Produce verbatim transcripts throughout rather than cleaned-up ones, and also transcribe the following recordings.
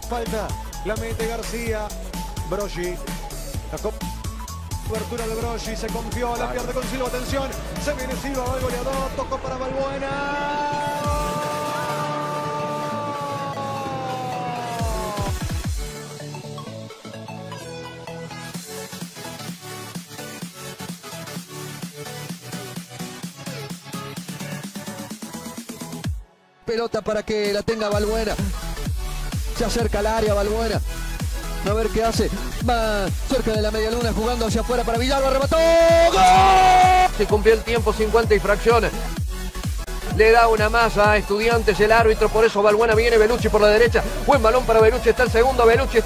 Falta, la mete García. Broggi. La cobertura de Broggi, se confió, la pierde con Silva, atención. Se viene Silva, va el goleador, tocó para Balbuena. Pelota para que la tenga Balbuena. Se acerca al área Balbuena. A ver qué hace. Va cerca de la media luna jugando hacia afuera para Villalba. Remató. ¡Gol! Se cumplió el tiempo, cincuenta y fracciones. Le da una masa a Estudiantes el árbitro. Por eso Balbuena viene. Bellucci por la derecha. Buen balón para Bellucci. Está el segundo. Bellucci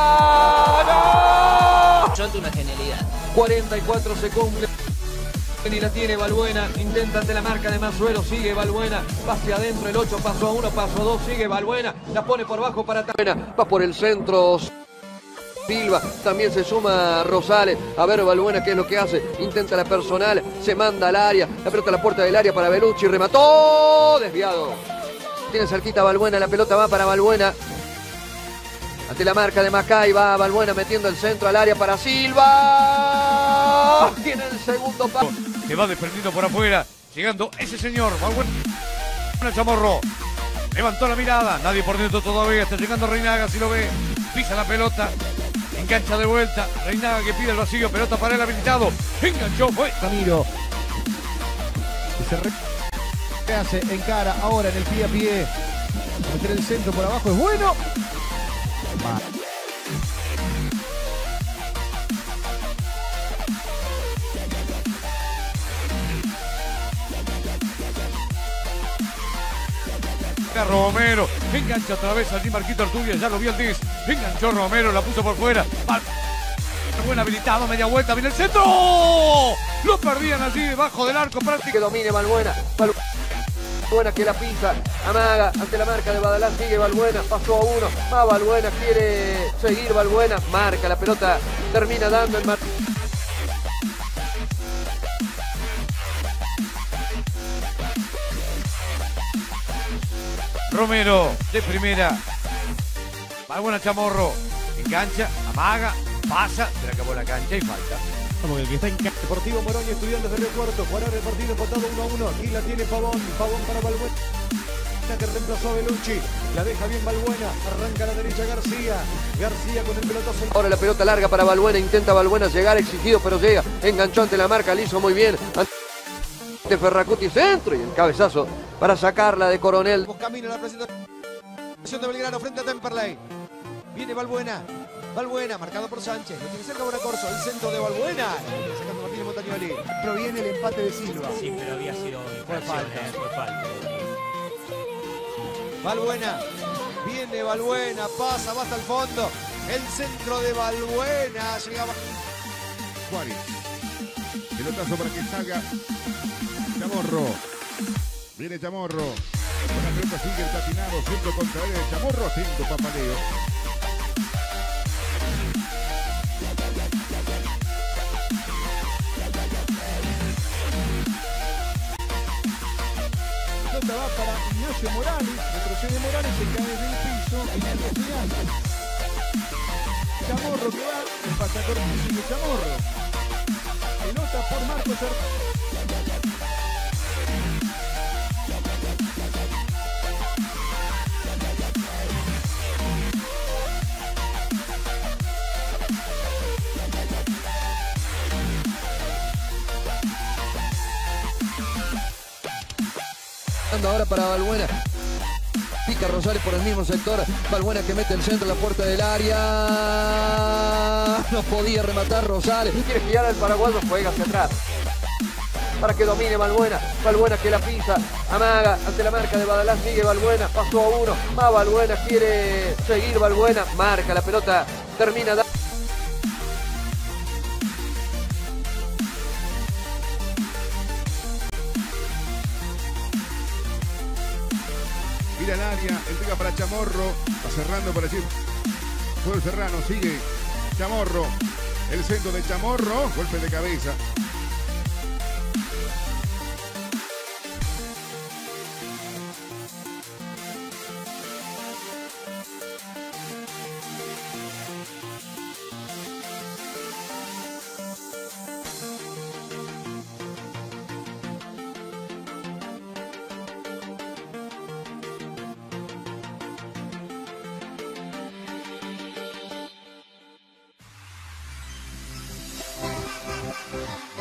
está. ¡Gol! Son una genialidad. cuarenta y cuatro se cumple. Y la tiene Balbuena, intenta ante la marca de Mazuelo, sigue Balbuena, va hacia adentro, el ocho, paso a uno, paso a dos, sigue Balbuena, la pone por bajo para Balbuena, va por el centro, Silva, también se suma Rosales, a ver Balbuena qué es lo que hace, intenta la personal, se manda al área, la pelota a la puerta del área para Bellucci, remató, desviado, tiene cerquita Balbuena, la pelota va para Balbuena. Ante la marca de Macay va Balbuena metiendo el centro al área para Silva. Tiene el segundo paso. Se va desprendiendo por afuera. Llegando ese señor. Balbuena Chamorro. Levantó la mirada. Nadie por dentro todavía. Está llegando Reinaga. Si lo ve. Pisa la pelota. Engancha de vuelta. Reinaga que pide el vacío. Pelota para el habilitado. Enganchó. Fue Ramiro. Y se re... ¿Qué hace? Encara ahora en el pie a pie. Meter el centro por abajo es bueno. Romero, engancha otra vez allí Marquito Arturia, ya lo vio el diez, enganchó Romero, la puso por fuera, buen habilitado, media vuelta, viene el centro, lo perdían allí debajo del arco práctico. Que domine Balbuena, Balbuena que la pisa, amaga ante la marca de Badalá, sigue Balbuena, pasó a uno, va Balbuena, quiere seguir Balbuena, marca la pelota, termina dando el mar. Romero de primera, Balbuena Chamorro, engancha, amaga, pasa, se le acabó la cancha y falta. Como el que está en Deportivo Morón y Estudiantes de Río Cuarto, jugará el partido empatado uno a uno. Aquí la tiene Pavón, Pavón para Balbuena, que reemplazó a Bellucci, la deja bien Balbuena, arranca a la derecha García, García con el pelotazo. Ahora la pelota larga para Balbuena, intenta Balbuena llegar exigido, pero llega, enganchó ante la marca, le hizo muy bien. De Ferracuti centro y el cabezazo para sacarla de Coronel. Camino a la presentación de Belgrano frente a Temperley. Viene Balbuena. Balbuena, marcado por Sánchez. Lo tiene cerca ahora Corso. El centro de Balbuena. Sacando Martínez Montagnoli. Proviene el empate de Silva. Sí, pero había sido Fue falta. eh, fue falta. Balbuena. Viene Balbuena. Pasa, va hasta el fondo. El centro de Balbuena. Llegaba. Juárez. Pelotazo para que salga Chamorro. Viene Chamorro. Con la pelota sigue el patinado. Centro contra él de Chamorro. Atento Papaleo. Pelota va para Ignacio Morales. Retrocede Morales. Se cae del piso. Y viene Estudiantes. Chamorro que va. El pasacorto sigue Chamorro. Pelota por Marcos Arturo. Ahora para Balbuena. Pica Rosales por el mismo sector. Balbuena que mete el centro a la puerta del área. No podía rematar Rosales. Quiere girar al paraguayo, juega hacia atrás. Para que domine Balbuena. Balbuena que la pisa. Amaga ante la marca de Badalá. Sigue Balbuena. Pasó a uno. Va Balbuena. Quiere seguir Balbuena. Marca la pelota. Termina. Mira el área, entrega para Chamorro, va cerrando para decir, fue el Serrano, sigue Chamorro, el centro de Chamorro, golpe de cabeza. Chamorro.